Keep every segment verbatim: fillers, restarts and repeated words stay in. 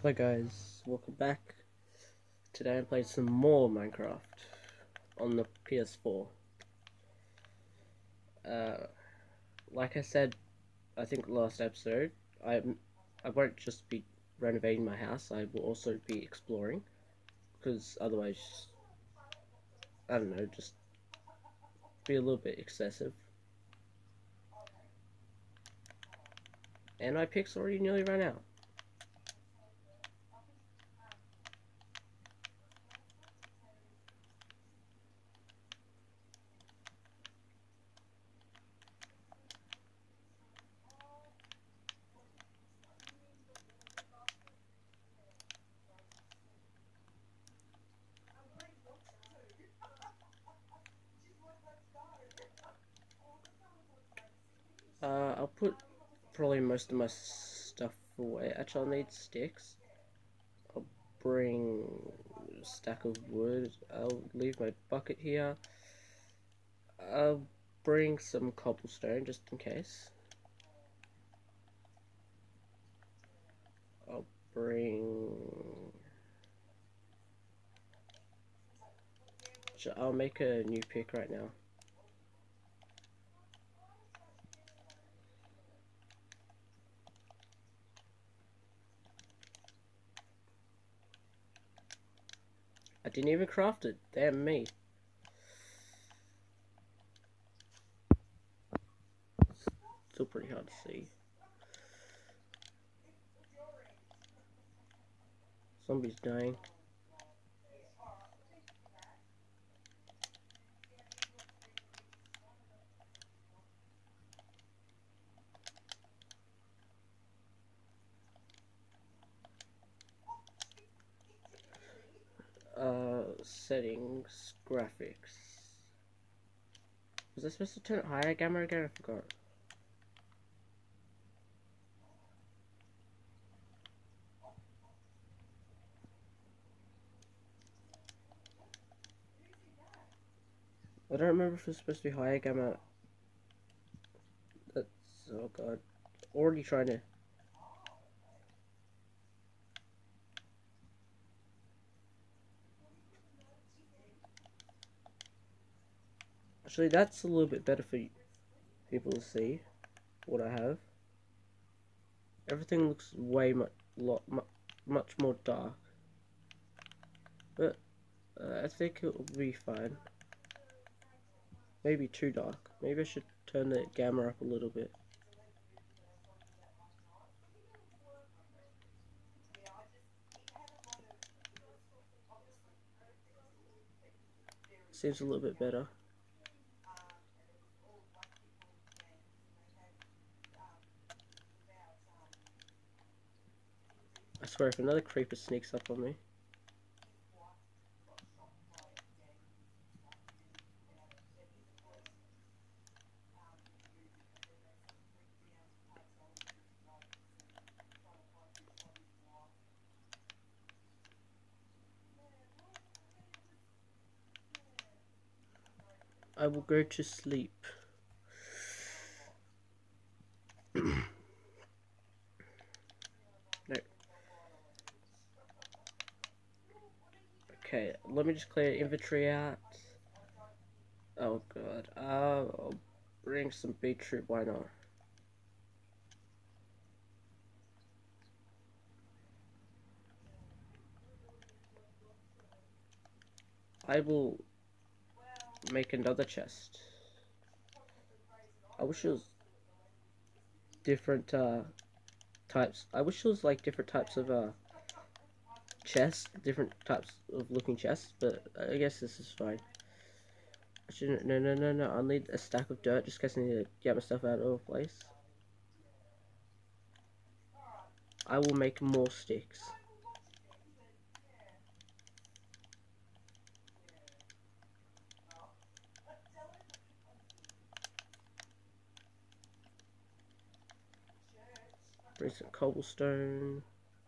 Hi guys, welcome back. Today I'm playing some more Minecraft on the P S four. Uh, like I said, I think last episode, I I won't just be renovating my house. I will also be exploring, because otherwise, I don't know, just be a little bit excessive. And my picks already nearly ran out. Uh, I'll put probably most of my stuff away. Actually, I'll need sticks. I'll bring a stack of wood. I'll leave my bucket here. I'll bring some cobblestone just in case. I'll bring... I'll make a new pick right now. I didn't even craft it. Damn me. Still pretty hard to see. Zombies dying. Uh, settings, graphics. Was I supposed to turn it higher gamma again? I forgot. I don't remember if it was supposed to be higher gamma. That's, oh god. Already trying to... Actually, that's a little bit better for people to see what I have. Everything looks way much, lot, much, much more dark. But uh, I think it will be fine. Maybe too dark. Maybe I should turn the gamma up a little bit. Seems a little bit better. I swear, if another creeper sneaks up on me. I will go to sleep. No. Okay, let me just clear inventory out. Oh god. Uh, I'll bring some beetroot, why not? I will make another chest. I wish it was different uh, types. I wish it was like different types of uh, chests, different types of looking chests, but I guess this is fine. I shouldn't, no, no, no, no, I'll need a stack of dirt just in case I need to get my stuff out of the place. I will make more sticks. Bring some cobblestone.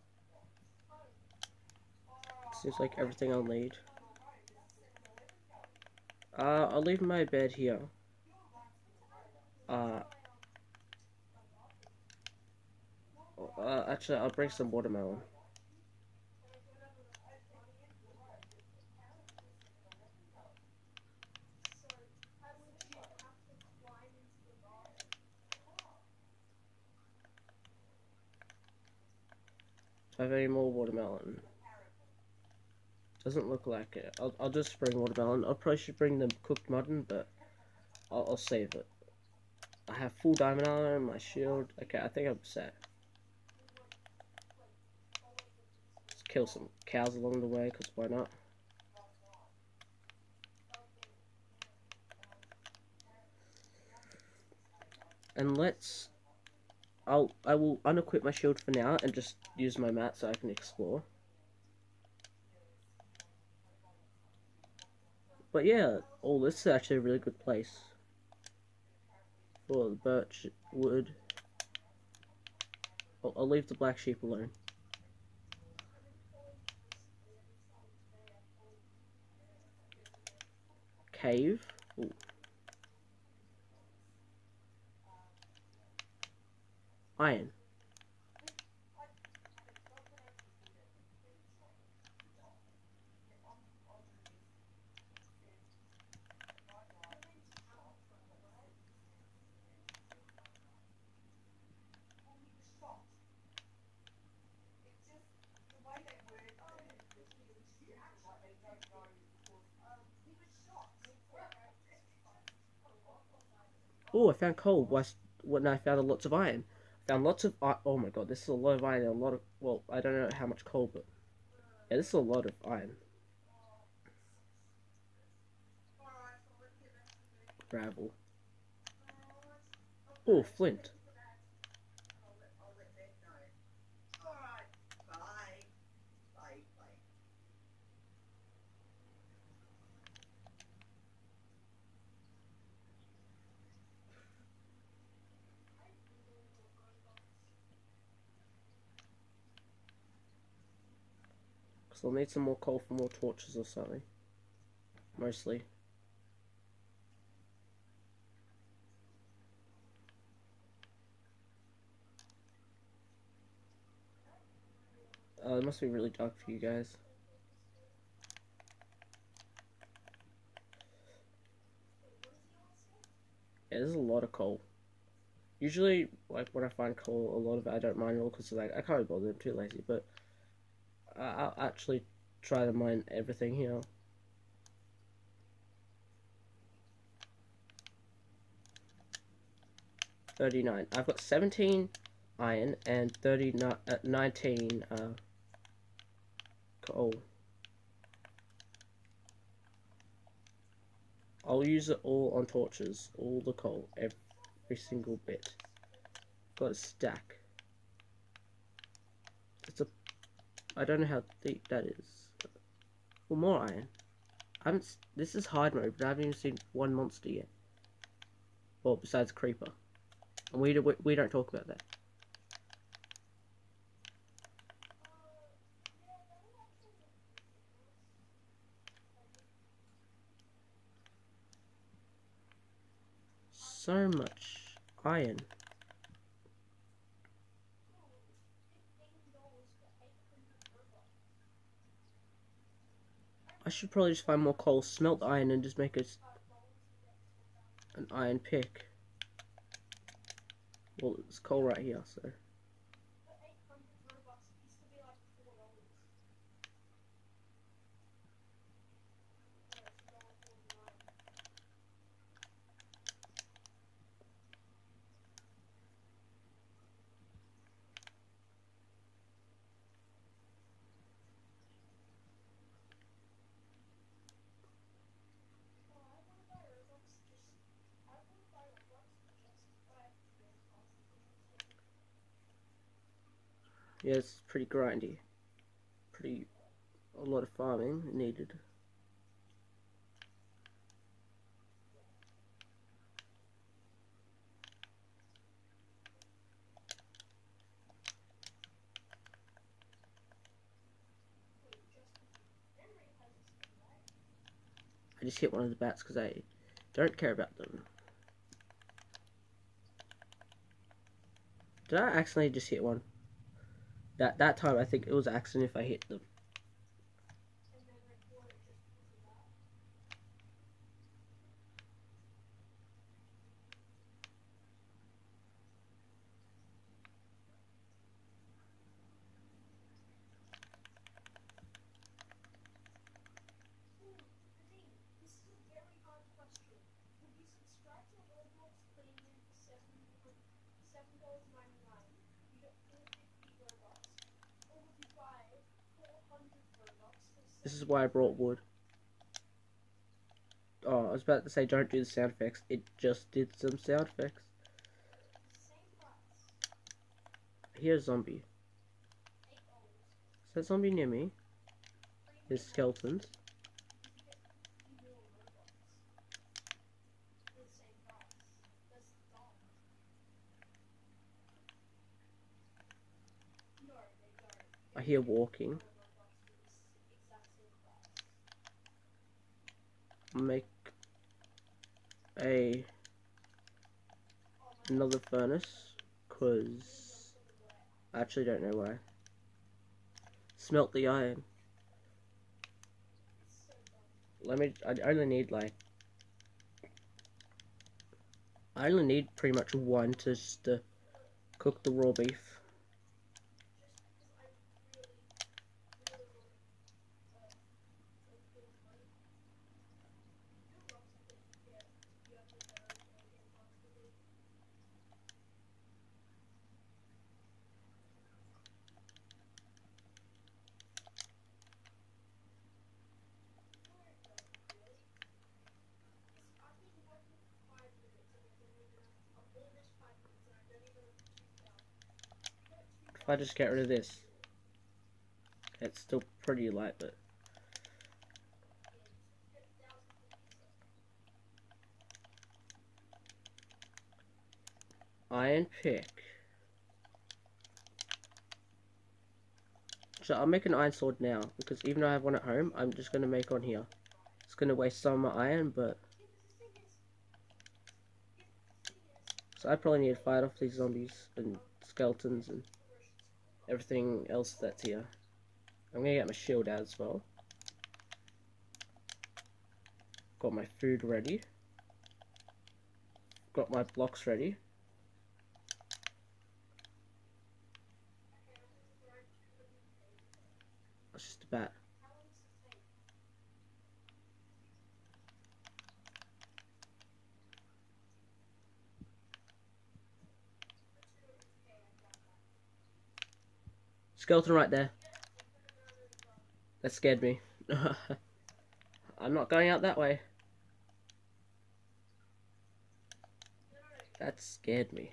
Seems like everything I'll need. Uh, I'll leave my bed here. Uh, uh, actually, I'll bring some watermelon. Do I have any more watermelon? Doesn't look like it. I'll, I'll just bring watermelon. I probably should bring the cooked mutton, but I'll, I'll save it. I have full diamond armor, my shield. Okay, I think I'm set. Let's kill some cows along the way, because why not? And let's... I'll, I will unequip my shield for now and just use my mat so I can explore. But yeah, oh, this is actually a really good place for the birch wood. I'll, I'll leave the black sheep alone. Cave. Ooh. Iron. Oh, I found coal. When I found lots of iron. I found lots of iron. Oh my god, this is a lot of iron. A lot of, well, I don't know how much coal, but yeah, this is a lot of iron. Gravel. Oh, flint. So I'll need some more coal for more torches or something. Mostly. Uh, it must be really dark for you guys. Yeah, there's a lot of coal. Usually, like, when I find coal, a lot of it I don't mine all because, like, I can't be bothered, I'm too lazy, but I'll actually try to mine everything here. thirty-nine. I've got seventeen iron and thirty-nine, uh, nineteen uh, coal. I'll use it all on torches, all the coal, every single bit. Got a stack. It's a. I don't know how deep that is. Well, more iron. I haven't. This is hard mode, but I haven't even seen one monster yet. Well, besides creeper, and we we, we don't talk about that. So much iron. I should probably just find more coal, smelt iron, and just make a, an iron pick. Well, it's coal right here, so. Yeah, it's pretty grindy. Pretty, a lot of farming needed. I just hit one of the bats because I don't care about them. Did I accidentally just hit one? That that time I think it was an accident if I hit them. This is why I brought wood. Oh, I was about to say don't do the sound effects. It just did some sound effects. Here's a zombie. Is that zombie near me? There's skeletons. I hear walking. Make a another furnace, cause I actually don't know why. Smelt the iron. Let me. I only need like. I only need pretty much one to just to cook the raw beef. If I just get rid of this, it's still pretty light, but iron pick. So I'll make an iron sword now, because even though I have one at home, I'm just going to make one here. It's going to waste some of my iron, but... So I probably need to fight off these zombies and skeletons and everything else that's here. I'm going to get my shield out as well. Got my food ready. Got my blocks ready. It's just a bat. Skeleton right there. That scared me. I'm not going out that way. That scared me.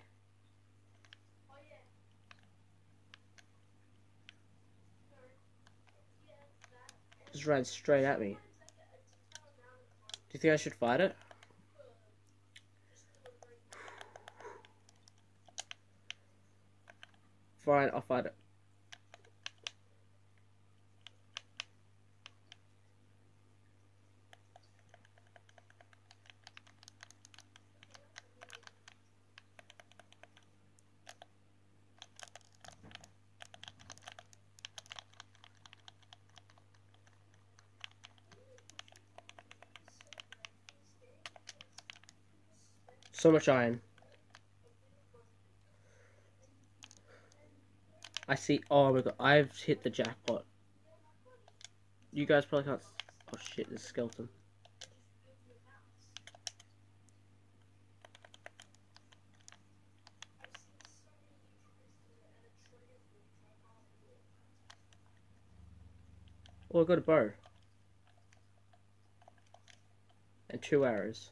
Just ran straight at me. Do you think I should fight it? Fine, I'll fight it. So much iron. I see. Oh my god, I've hit the jackpot. You guys probably can't. Oh shit, there's a skeleton. Oh, I got a bow. And two arrows.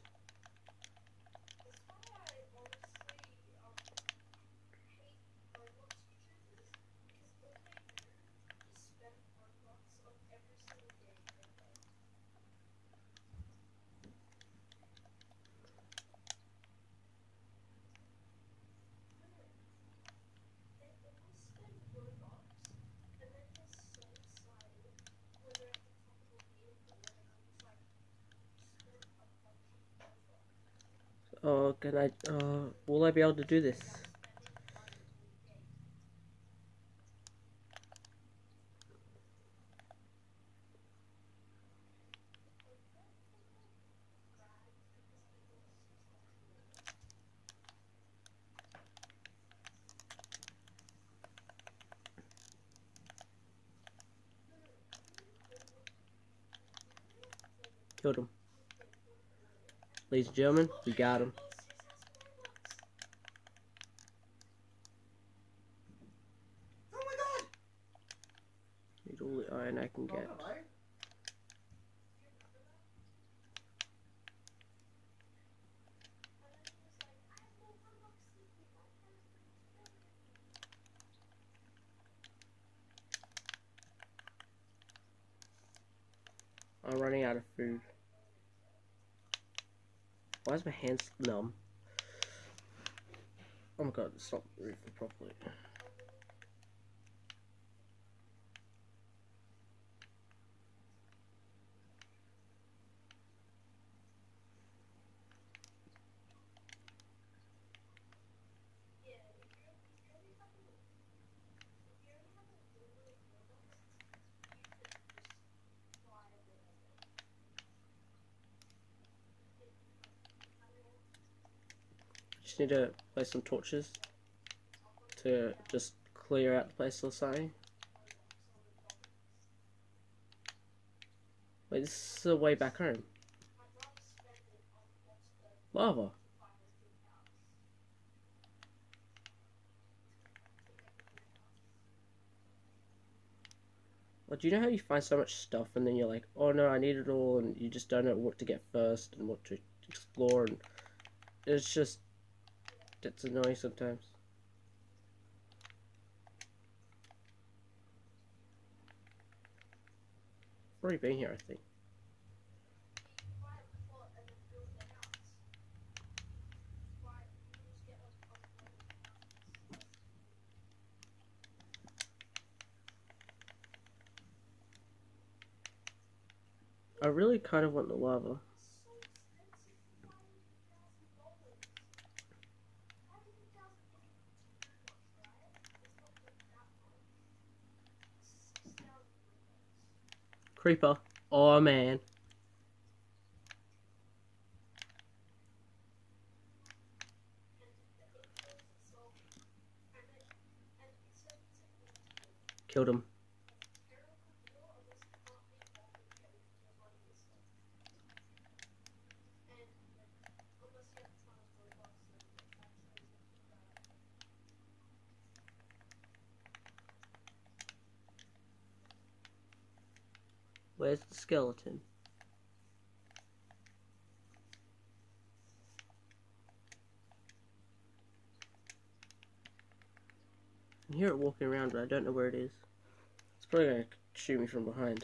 Oh, can I, uh, will I be able to do this? Killed him. Ladies and gentlemen, we got him. Oh my god! Need all the iron I can get. I'm running out of food. Why is my hands numb? Oh my god, it's not moving properly. Just need to place some torches to just clear out the place or something. Wait, this is the way back home. Lava. Well, do you know how you find so much stuff and then you're like, oh no, I need it all, and you just don't know what to get first and what to explore, and it's just, it's annoying sometimes. I've already been here, I think. I really kind of want the lava. Creeper. Oh man. Killed him. Where's the skeleton? I hear it walking around, but I don't know where it is. It's probably gonna shoot me from behind.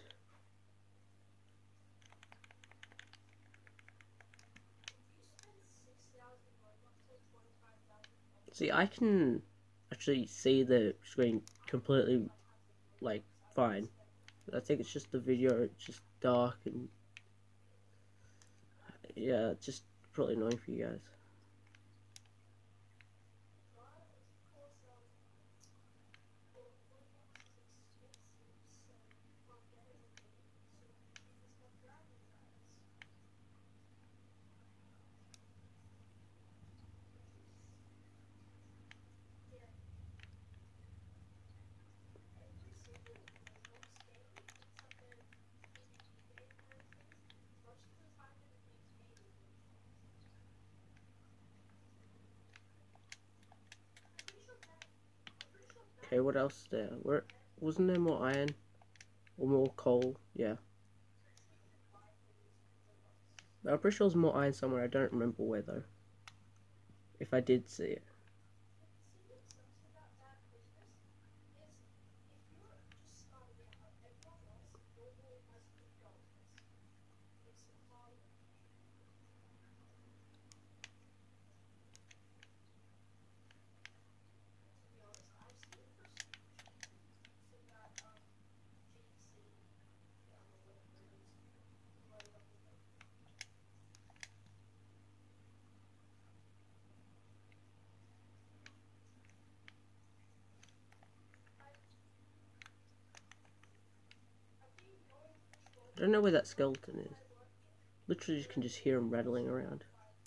See, I can actually see the screen completely, like, fine. I think it's just the video, it's just dark and yeah, it's just probably annoying for you guys. Okay, what else is there? Where wasn't there more iron or more coal? Yeah, I'm pretty sure there's more iron somewhere. I don't remember where though. If I did see it. I don't know where that skeleton is. Literally, you can just hear him rattling around.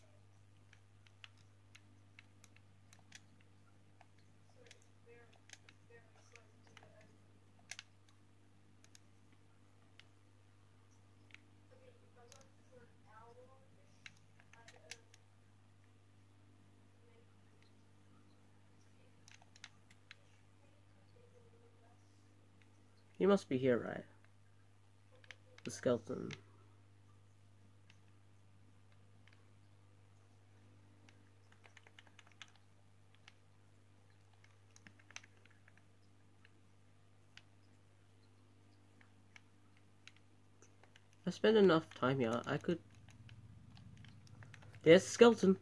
He must be here, right? The skeleton. I spend enough time here, I could... There's a skeleton.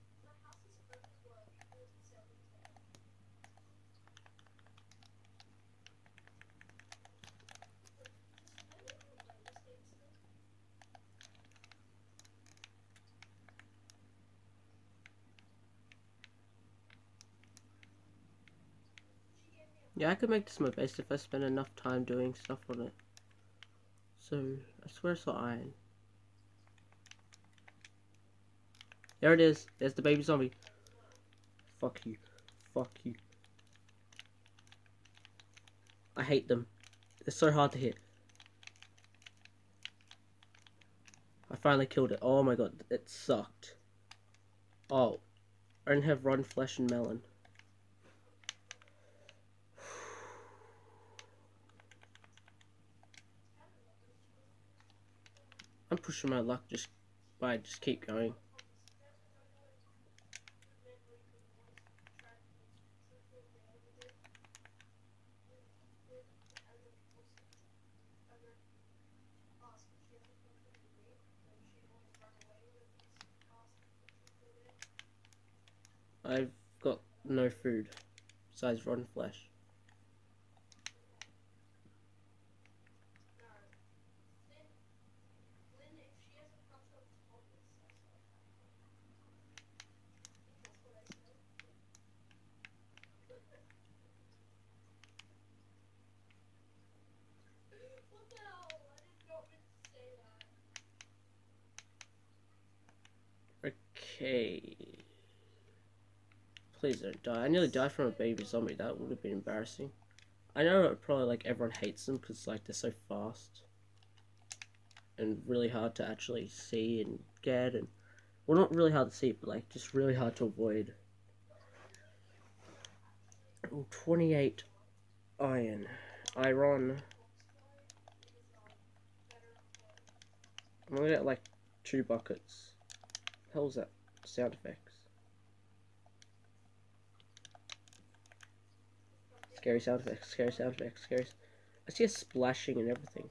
Yeah, I could make this my base if I spend enough time doing stuff on it. So, I swear I saw iron. There it is. There's the baby zombie. Fuck you. Fuck you. I hate them. They're so hard to hit. I finally killed it. Oh my god, it sucked. Oh, I didn't have rotten flesh and melon. I'm pushing my luck just by just keep going. I've got no food besides rotten flesh. Okay. Please don't die. I nearly died from a baby zombie. That would have been embarrassing. I know probably like everyone hates them because like they're so fast and really hard to actually see and get, and well, not really hard to see, but like just really hard to avoid. Ooh, twenty-eight iron, iron. I'm gonna get like two buckets. What the hell is that? Sound effects. Scary sound effects, scary sound effects, scary. I see a splashing and everything.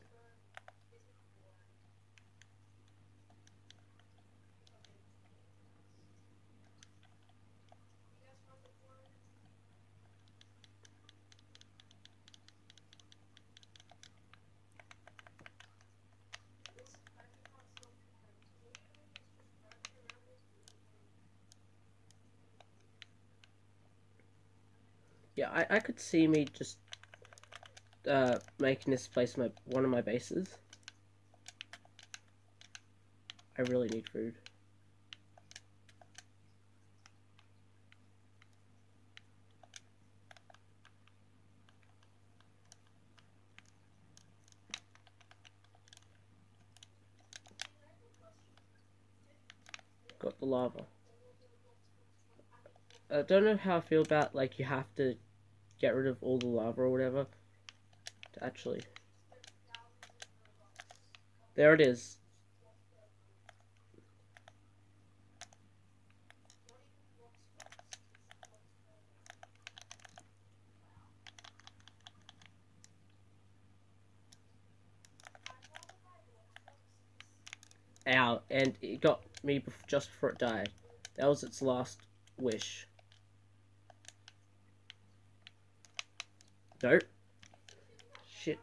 Yeah, I, I could see me just uh, making this place my one of my bases. I really need food. Got the lava. I don't know how I feel about like you have to get rid of all the lava or whatever to actually. There it is. Ow, and it got me just before it died. That was its last wish. Nope. Shit.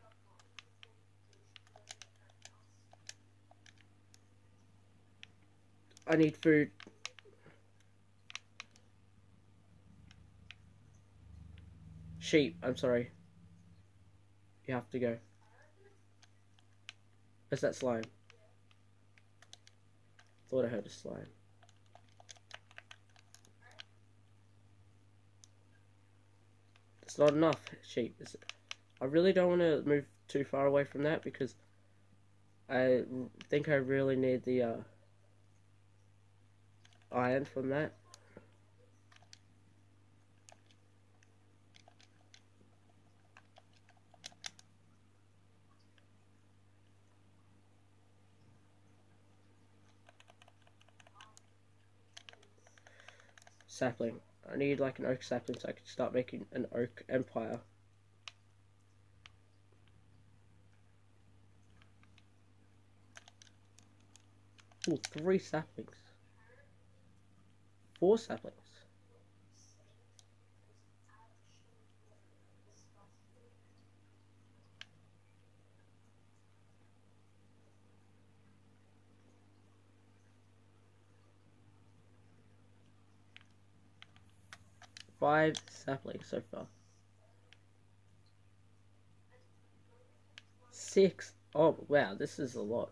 I need food. Sheep, I'm sorry. You have to go. Where's that slime? Thought I heard a slime. It's not enough sheep, is it? I really don't want to move too far away from that because I think I really need the uh, iron from that. Sapling. I need like an oak sapling so I can start making an oak empire. Ooh, three saplings. Four saplings. Five saplings so far. Six. Oh, wow, this is a lot.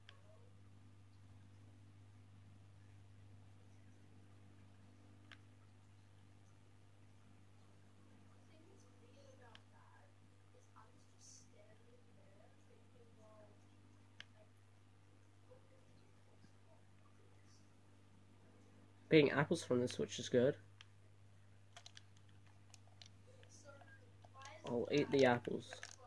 Getting apples from this, which is good. I'll eat the apples.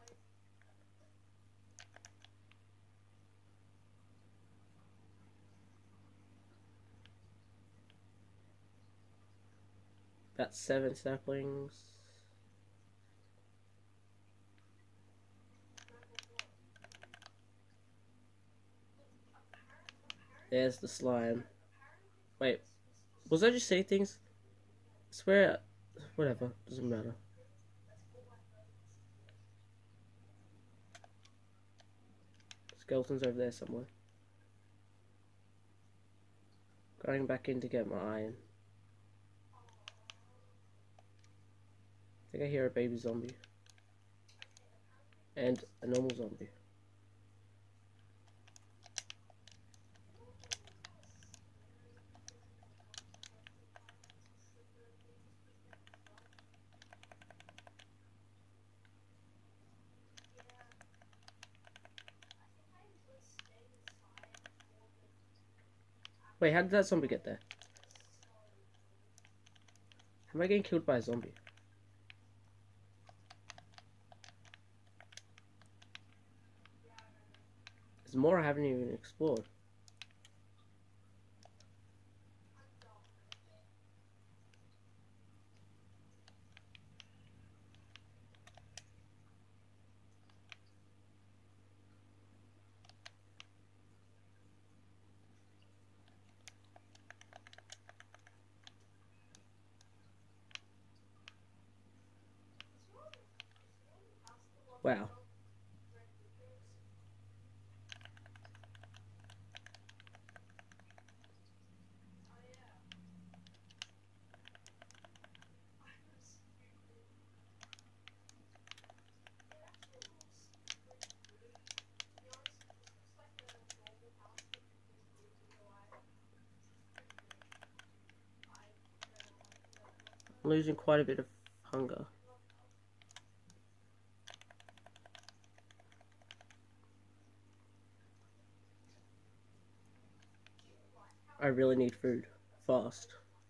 About seven saplings. There's the slime. Wait, was I just saying things? I swear, whatever, doesn't matter. Skeleton's over there somewhere. Going back in to get my iron. I think I hear a baby zombie. And a normal zombie. Wait, how did that zombie get there? Am I getting killed by a zombie? There's more I haven't even explored. Wow. I'm losing quite a bit of hunger. I really need food. Fast.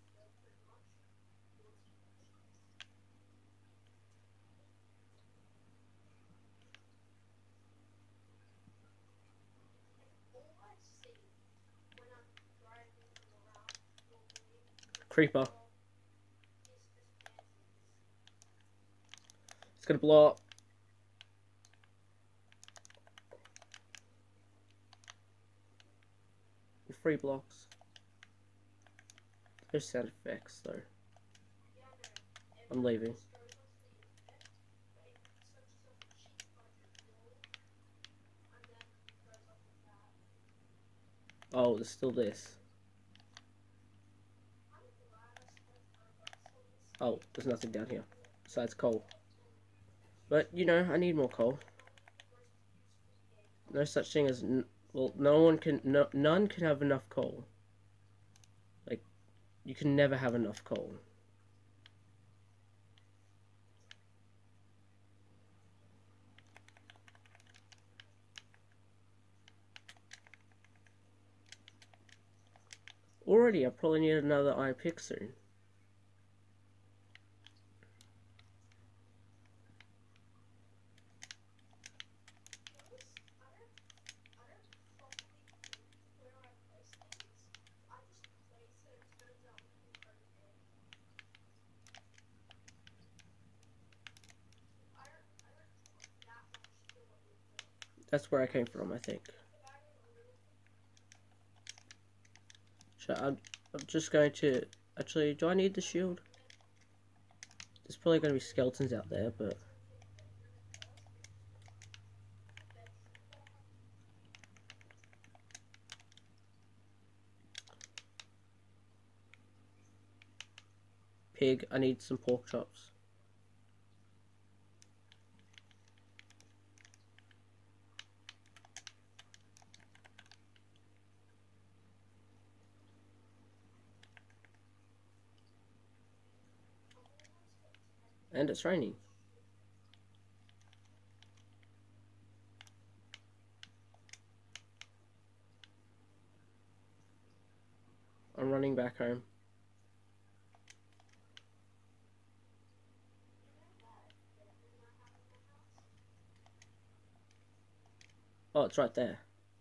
Creeper. It's gonna blow up. Three blocks. There's sound effects though. I'm leaving. Oh, there's still this. Oh, there's nothing down here besides coal. But, you know, I need more coal. No such thing as... N well, no one can... No, none can have enough coal. Like, you can never have enough coal. Already, I probably need another iron pick soon. That's where I came from, I think. So I'm, I'm just going to... Actually, do I need the shield? There's probably going to be skeletons out there, but... Pig, I need some pork chops. And it's raining. I'm running back home. Oh, it's right there.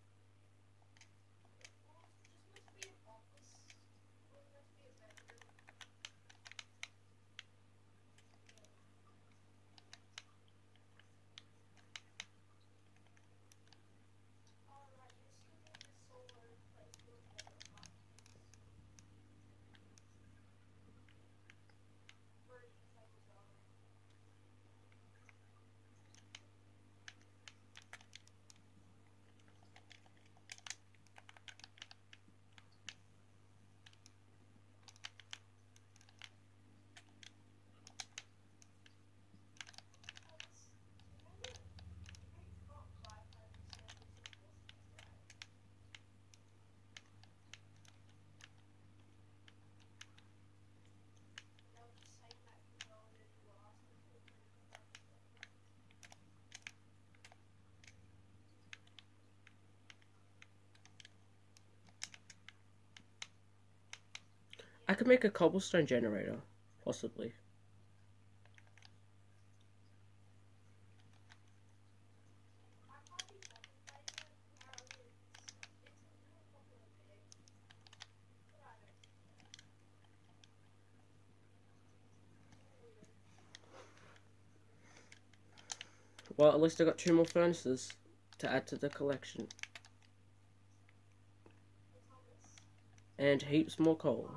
I could make a cobblestone generator, possibly. Well, at least I got two more furnaces to add to the collection. And heaps more coal.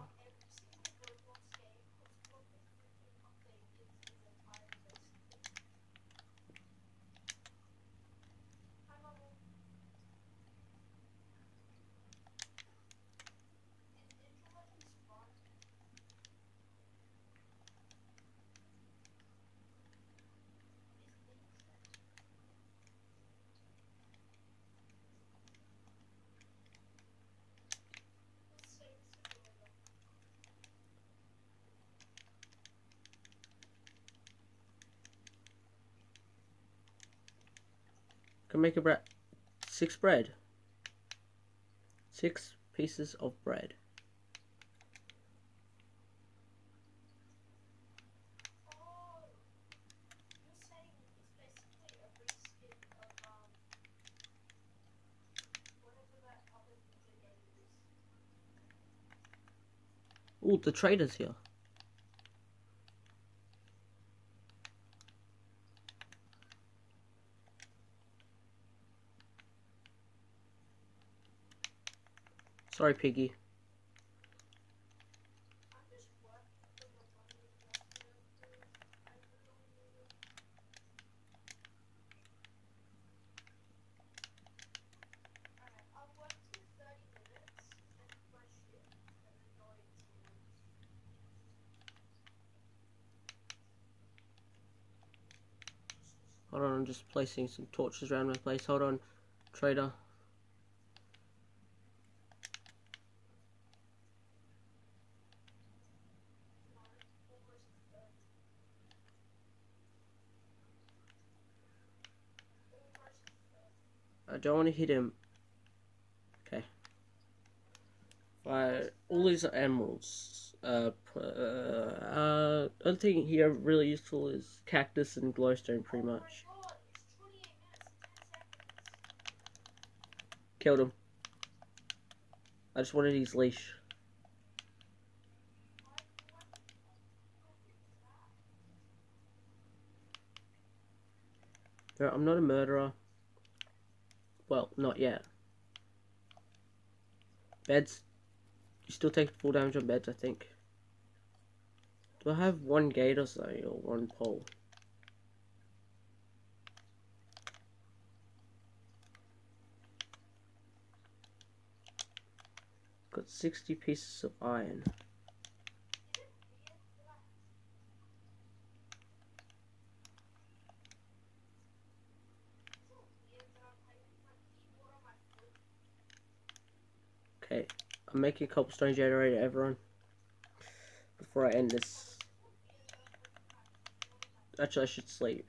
Can make a bread. Six bread. Six pieces of bread. Ooh, the trader's here. Sorry, Piggy. Hold on, I'm just placing some torches around my place. Hold on, trader. I don't want to hit him. Okay. Fire all these animals. Uh, uh, uh, other thing here really useful is cactus and glowstone, pretty much. Killed him. I just wanted his leash. No, I'm not a murderer. Well, not yet. Beds. You still take full damage on beds, I think. Do I have one gate or something, or one pole? Got sixty pieces of iron. Okay, I'm making a cobblestone generator, everyone, before I end this. Actually, I should sleep.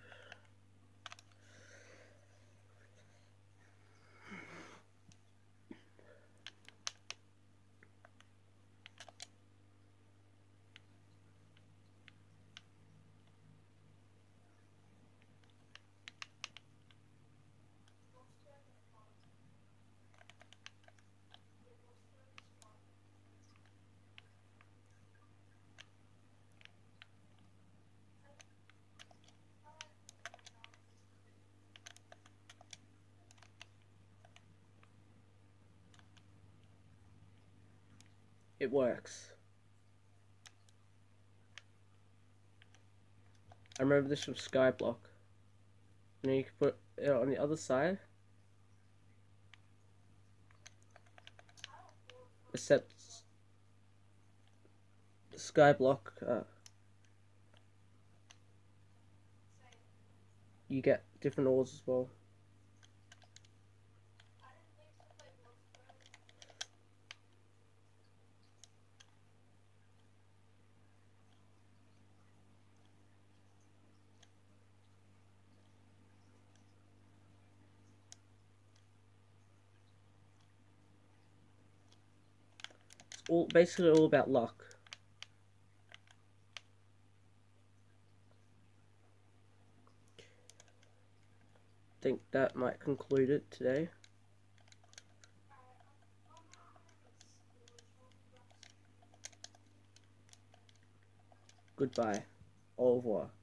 It works. I remember this from Skyblock. And then you can put it on the other side. Except Skyblock, uh, you get different ores as well. All basically all about luck. I think that might conclude it today. Goodbye. Au revoir.